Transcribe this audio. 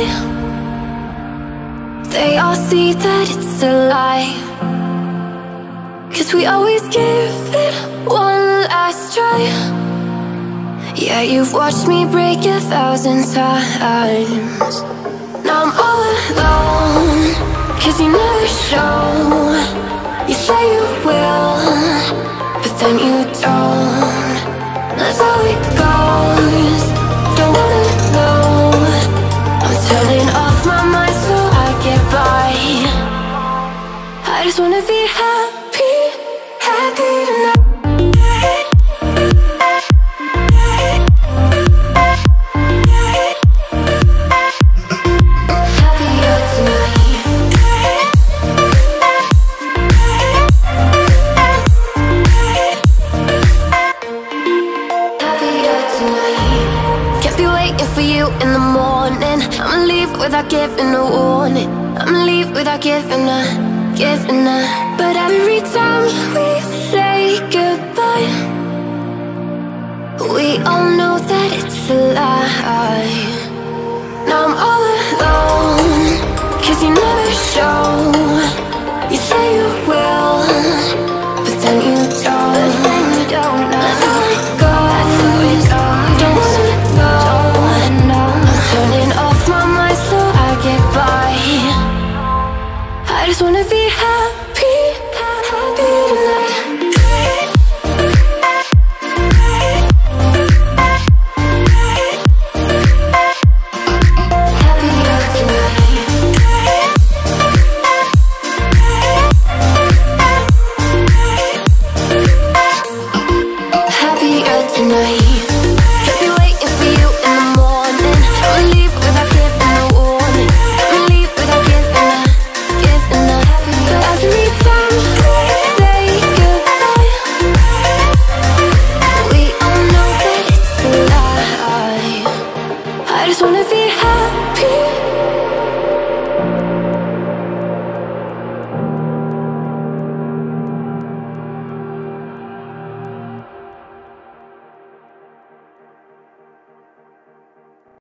They all see that it's a lie, 'cause we always give it one last try. Yeah, you've watched me break 1,000 times. Now I'm all alone, 'cause you never show. You say you will, but then you don't. That's how it goes. Don't wanna know. I'm turning off my mind so I get by. I just wanna be happy, happy tonight. For you in the morning, I'ma leave without giving a warning. I'ma leave without giving a. But every time we say goodbye, we all know that it's a lie. Now I'm all alone, 'cause you never show. You say you will, but then you don't. That's how it goes. Don't wanna know. Turning off my mind so I get by. I just wanna be happy.